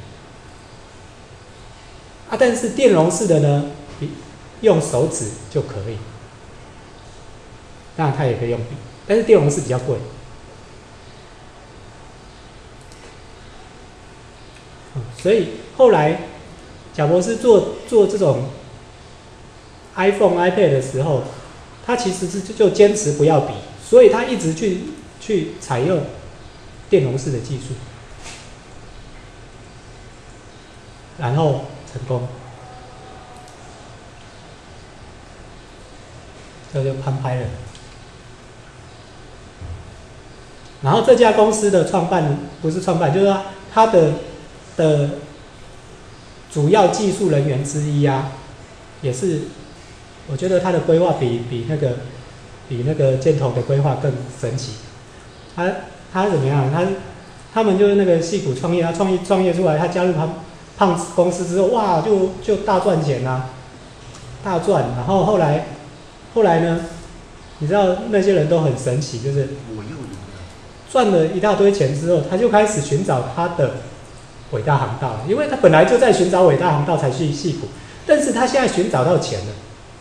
啊，但是电容式的呢，用手指就可以。当然它也可以用笔，但是电容式比较贵。嗯，所以后来贾博士做做这种 iPhone、iPad 的时候，他其实是就坚持不要笔，所以他一直去去采用电容式的技术，然后成功，这就攀拍了。然后这家公司的创办不是创办，就是说他的的主要技术人员之一啊，也是我觉得他的规划比比那个比那个建统的规划更神奇。他他怎么样？他他们就是那个矽谷创业，他创业创业出来，他加入胖胖子公司之后，哇，就就大赚钱啊，大赚。然后后来后来呢，你知道那些人都很神奇，就是赚了一大堆钱之后，他就开始寻找他的伟大航道了，因为他本来就在寻找伟大航道才去矽谷，但是他现在寻找到钱了，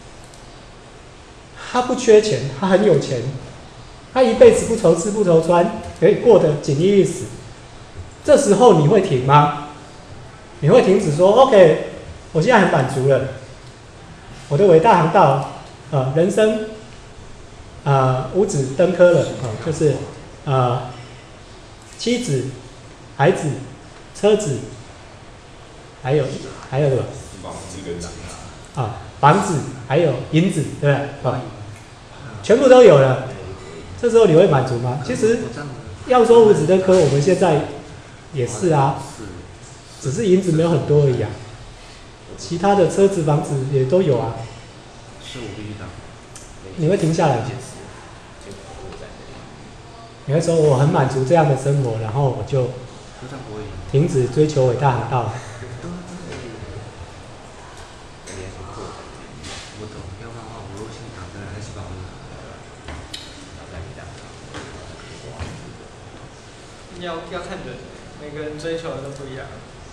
他不缺钱，他很有钱，他一辈子不愁吃不愁穿，可以过得锦衣玉食。这时候你会停吗？你会停止说 OK， 我现在很满足了，我的伟大航道，呃，人生，呃，五子登科了，呃，就是呃，妻子、孩子、车子，还有还有什么？ 房子跟钱啊，房子还有银子，对不对？啊，全部都有了。这时候你会满足吗？其实要说五子登科，我们现在也是啊，只是银子没有很多而已啊。其他的车子、房子也都有啊。是我必须的。你会停下来吗？你会说我很满足这样的生活，然后我就停止追求伟大航道了。 要要看人，每个人追求的都不一样。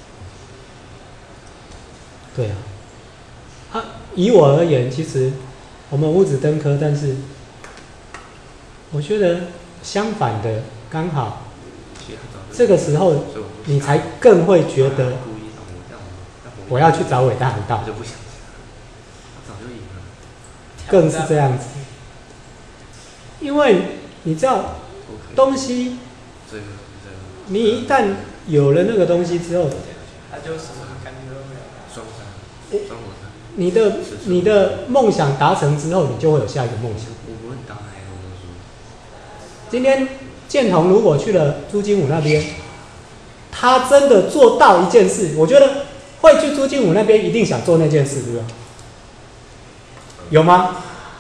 对啊，啊，以我而言，其实我们五子登科，但是我觉得相反的，刚好这个时候你才更会觉得我要去找伟大航道，更是这样子，因为你知道东西。你一旦有了那个东西之后， 他就什么感觉都没有。 你的你的梦想达成之后，你就会有下一个梦想。今天建宏如果去了朱金武那边，他真的做到一件事，我觉得会去朱金武那边一定想做那件事，对不对？有吗？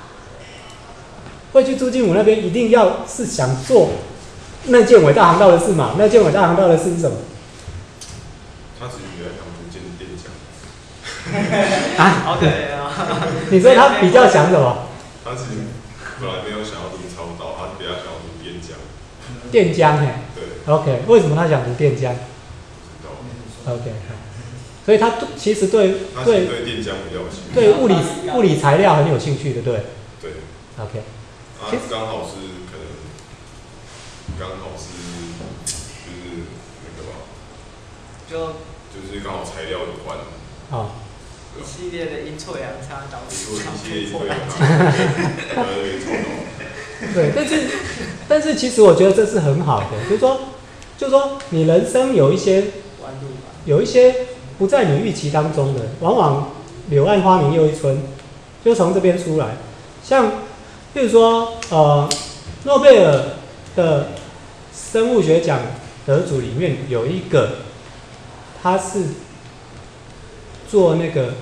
会去朱金武那边一定要是想做那件伟大航道的事嘛？那件伟大航道的事是什么？ 他只是比较想逐渐垫讲。 啊， 好可怜啊！ 你说他比较想什么？ 他其实本来没有想要读超导，他比较想要读电浆。 电浆嘿。 对。 OK， 为什么他想读电浆？ 不知道。 OK， 所以他其实对对对电浆比较有兴趣。 对物理物理材料很有兴趣的，对。 对。 OK。 啊，刚好是可能，刚好是就是那个吧， 就就是刚好材料有关。 哦。 一系列的阴错阳差导致一系列阴错阳差， 对，但是但是其实我觉得这是很好的，就是说就是说你人生有一些有一些不在你预期当中的，往往柳暗花明又一村，就从这边出来。像譬如说呃诺贝尔的生物学奖得主里面有一个，他是做那个，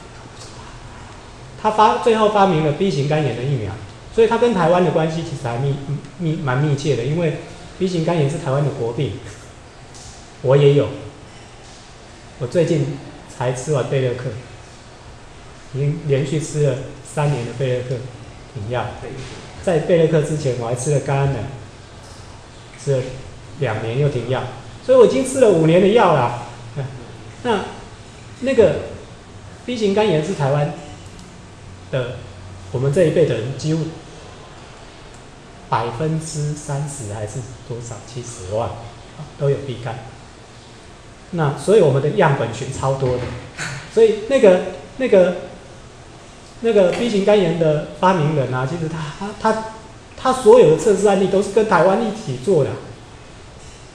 他发最后发明了 B 型肝炎的疫苗，所以他跟台湾的关系其实还密密蛮密切的，因为 B 型肝炎是台湾的国病，我也有，我最近才吃完贝乐克，已经连续吃了三年的贝乐克停药，在贝乐克之前我还吃了甘安能，吃了两年又停药，所以我已经吃了五年的药啦。那那个 B 型肝炎是台湾的，我们这一辈的人几乎百分之三十还是多少七十万都有 B 肝。那所以我们的样本群超多的，所以那个那个那个 B 型肝炎的发明人啊，其实他他他他所有的测试案例都是跟台湾一起做的，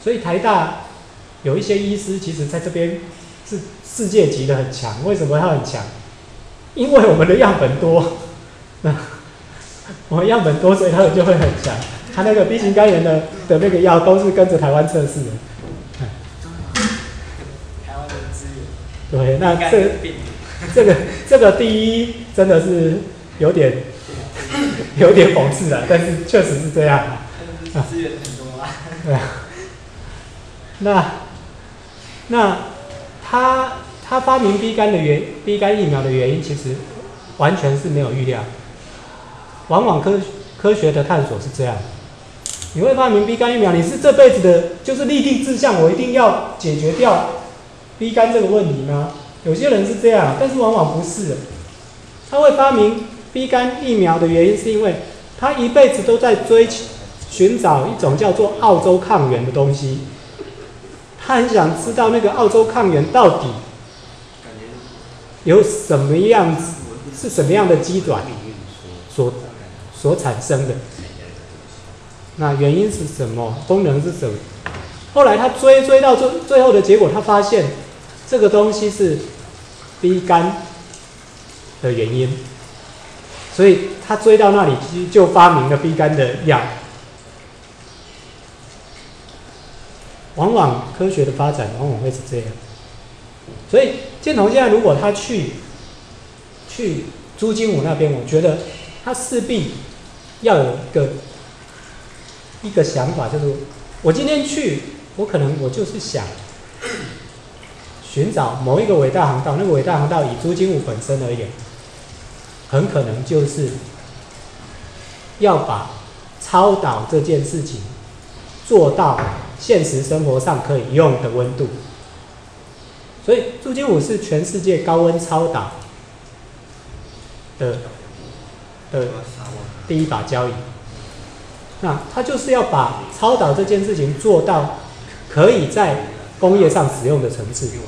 所以台大有一些医师，其实在这边是世界级的很强。为什么他很强？因为我们的样本多，我们样本多，所以他们就会很强。他那个 B 型肝炎的的那个药都是跟着台湾测试的。 台湾的资源。 对，那这个这个这个第一真的是有点有点讽刺啊，但是确实是这样。 资源很多啊。 对啊。那那他他发明 B 肝的原 B 肝疫苗的原因，其实完全是没有预料。往往科科学的探索是这样。你会发明 B 肝疫苗，你是这辈子的，就是立定志向，我一定要解决掉 B 肝这个问题吗？有些人是这样，但是往往不是。他会发明 B 肝疫苗的原因，是因为他一辈子都在追寻找一种叫做澳洲抗原的东西。他很想知道那个澳洲抗原到底有什么样子，是什么样的机转所所产生的。那原因是什么？功能是什么？后来他追追到最最后的结果，他发现这个东西是 B 肝的原因，所以他追到那里就发明了 B 肝的药。往往科学的发展往往会是这样，所以建同现在如果他去去朱金武那边，我觉得他势必要有一个。一个想法就是，我今天去，我可能我就是想寻找某一个伟大航道，那个伟大航道以朱金武本身而言，很可能就是要把超导这件事情做到现实生活上可以用的温度。所以朱金武是全世界高温超导的的第一把交椅。那他就是要把超导这件事情做到可以在工业上使用的层次。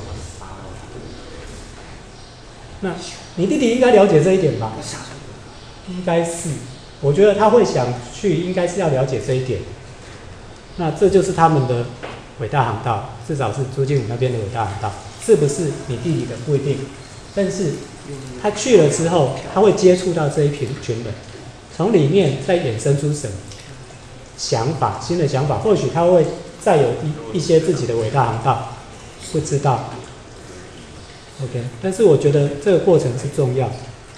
那你弟弟应该了解这一点吧？应该是，我觉得他会想去，应该是要了解这一点。那这就是他们的伟大航道，至少是朱金武那边的伟大航道，是不是你弟弟的不一定，但是他去了之后，他会接触到这一群群人，从里面再衍生出什么想法，新的想法，或许他会再有一一些自己的伟大航道，不知道。OK， 但是我觉得这个过程是重要的。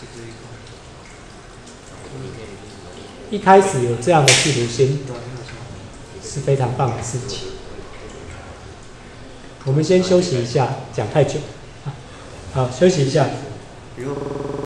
一开始有这样的企图心，是非常棒的事情。我们先休息一下，讲太久，好，休息一下。